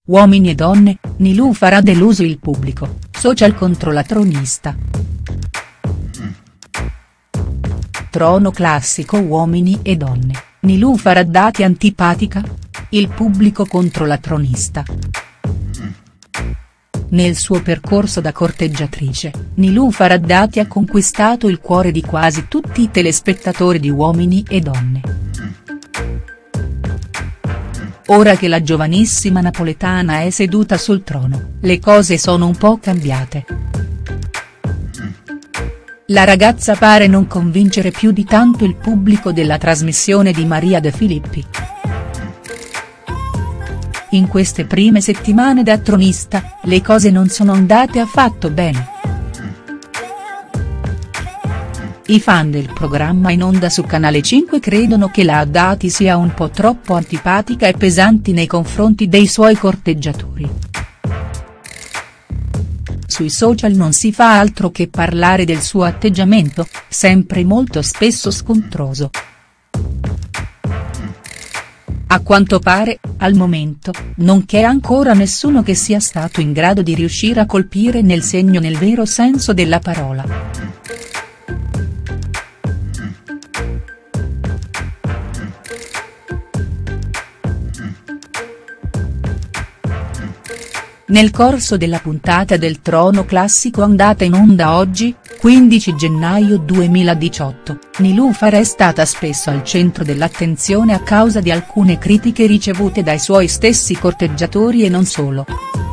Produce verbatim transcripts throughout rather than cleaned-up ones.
Uomini e donne, Nilüfer ha deluso il pubblico, social contro la tronista. Trono classico Uomini e donne, Nilüfer Haddadi antipatica? Il pubblico contro la tronista. Nel suo percorso da corteggiatrice, Nilüfer Haddadi ha conquistato il cuore di quasi tutti i telespettatori di Uomini e donne. Ora che la giovanissima napoletana è seduta sul trono, le cose sono un po' cambiate. La ragazza pare non convincere più di tanto il pubblico della trasmissione di Maria De Filippi. In queste prime settimane da tronista, le cose non sono andate affatto bene. I fan del programma in onda su Canale cinque credono che la Haddadi sia un po' troppo antipatica e pesante nei confronti dei suoi corteggiatori. Sui social non si fa altro che parlare del suo atteggiamento, sempre molto spesso scontroso. A quanto pare, al momento, non c'è ancora nessuno che sia stato in grado di riuscire a colpire nel segno nel vero senso della parola. Nel corso della puntata del Trono Classico andata in onda oggi, quindici gennaio duemiladiciotto, Nilüfer è stata spesso al centro dell'attenzione a causa di alcune critiche ricevute dai suoi stessi corteggiatori e non solo.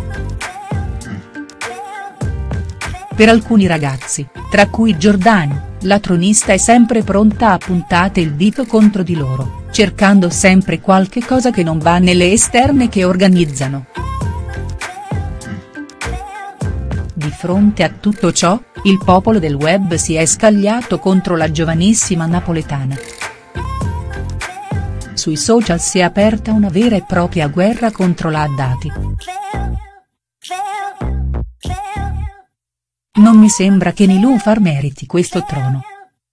Per alcuni ragazzi, tra cui Giordani, la tronista è sempre pronta a puntare il dito contro di loro, cercando sempre qualche cosa che non va nelle esterne che organizzano. Di fronte a tutto ciò, il popolo del web si è scagliato contro la giovanissima napoletana. Sui social si è aperta una vera e propria guerra contro la Haddadi. Non mi sembra che Nilüfer meriti questo trono.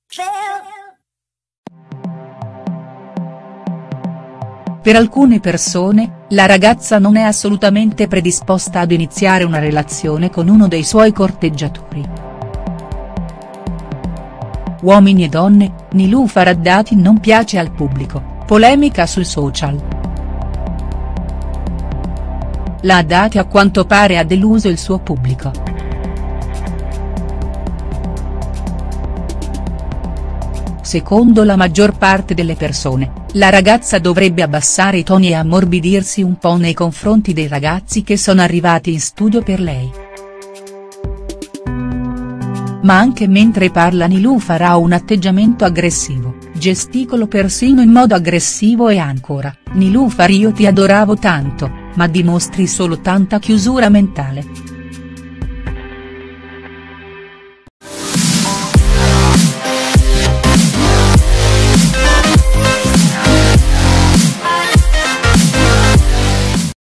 Per alcune persone, la ragazza non è assolutamente predisposta ad iniziare una relazione con uno dei suoi corteggiatori. Uomini e donne, Nilüfer Haddadi non piace al pubblico, polemica sui social. La Haddadi a quanto pare ha deluso il suo pubblico. Secondo la maggior parte delle persone, la ragazza dovrebbe abbassare i toni e ammorbidirsi un po' nei confronti dei ragazzi che sono arrivati in studio per lei. Ma anche mentre parla Nilüfer ha un atteggiamento aggressivo, gesticolo persino in modo aggressivo e ancora, Nilüfer io ti adoravo tanto, ma dimostri solo tanta chiusura mentale.